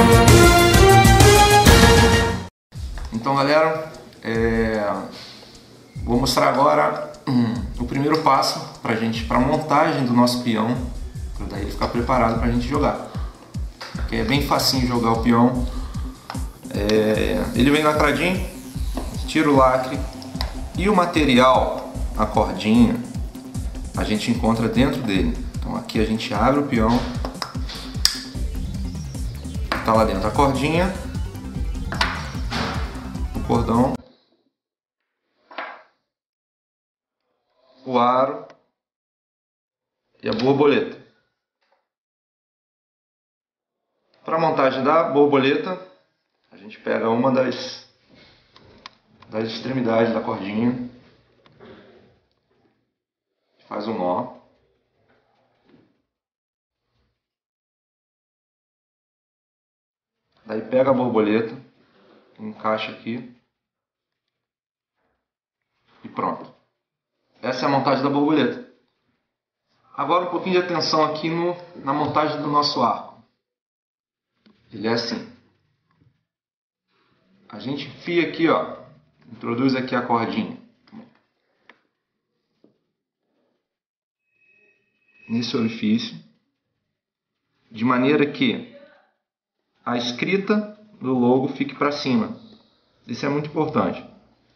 Então, galera, vou mostrar agora o primeiro passo para a montagem do nosso peão, para daí ele ficar preparado para a gente jogar. Porque é bem facinho jogar o peão. Ele vem lacradinho, tira o lacre e o material, a cordinha, a gente encontra dentro dele. Então aqui a gente abre o peão, tá lá dentro a cordinha, o cordão, o aro e a borboleta. Para a montagem da borboleta, a gente pega uma das extremidades da cordinha, faz um nó, daí pega a borboleta, encaixa aqui e pronto. Essa é a montagem da borboleta. Agora um pouquinho de atenção aqui na montagem do nosso arco. Ele é assim. A gente enfia aqui, ó, introduz aqui a cordinha. Nesse orifício, de maneira que a escrita do logo fique para cima. Isso é muito importante.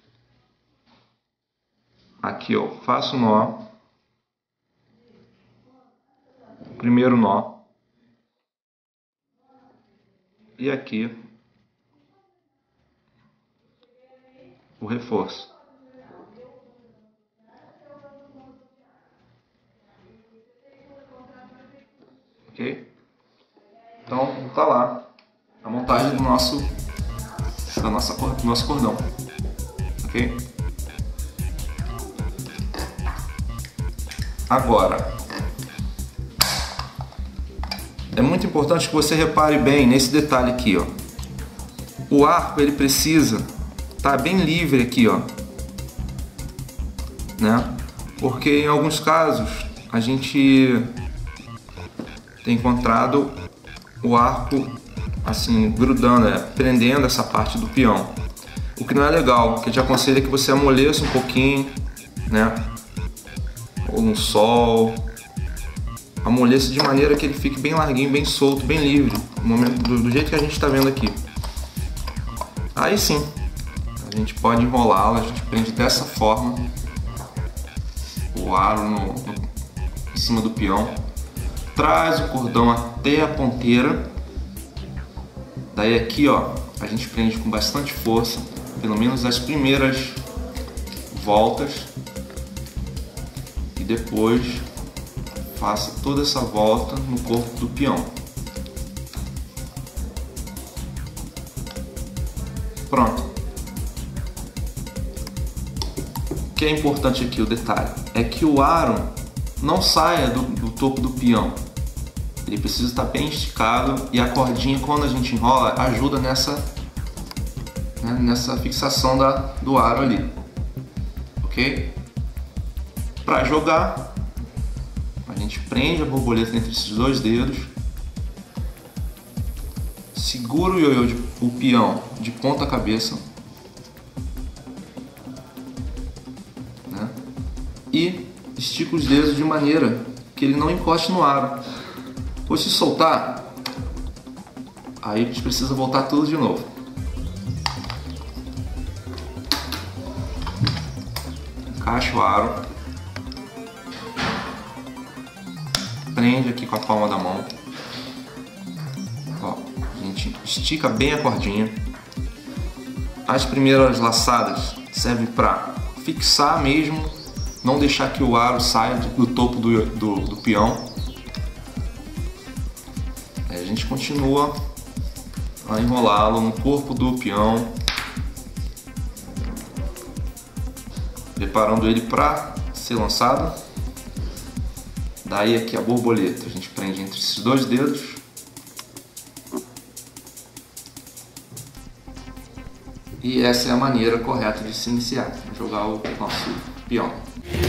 Aqui eu faço o nó, o primeiro nó, e aqui o reforço. Ok? Então tá lá a montagem do nosso cordão. Ok? Agora, é muito importante que você repare bem nesse detalhe aqui, ó. O arco ele precisa estar bem livre aqui, ó, né? Porque em alguns casos a gente tem encontrado o arco assim grudando, prendendo essa parte do peão, o que não é legal. O que eu te aconselho é que você amoleça um pouquinho, né? Ou no sol, amoleça de maneira que ele fique bem larguinho, bem solto, bem livre, do jeito que a gente está vendo aqui. Aí sim, a gente pode enrolá-lo, a gente prende dessa forma o aro em cima do peão, traz o cordão até a ponteira, daí aqui, ó, a gente prende com bastante força, pelo menos as primeiras voltas, e depois faça toda essa volta no corpo do peão. Pronto. O que é importante aqui, o detalhe, é que o aro não saia do topo do peão. Ele precisa estar bem esticado e a cordinha, quando a gente enrola, ajuda nessa fixação do aro ali. Ok? Para jogar, a gente prende a borboleta entre esses dois dedos, segura o ioiô, o peão de ponta cabeça, né? E estica os dedos de maneira que ele não encoste no aro. Pois se soltar, aí a gente precisa voltar tudo de novo. Encaixa o aro, prende aqui com a palma da mão. Ó, a gente estica bem a cordinha. As primeiras laçadas servem para fixar mesmo, não deixar que o aro saia do topo do peão. A gente continua a enrolá-lo no corpo do peão, preparando ele para ser lançado. Daí aqui a borboleta, a gente prende entre esses dois dedos. E essa é a maneira correta de se iniciar, jogar o nosso peão.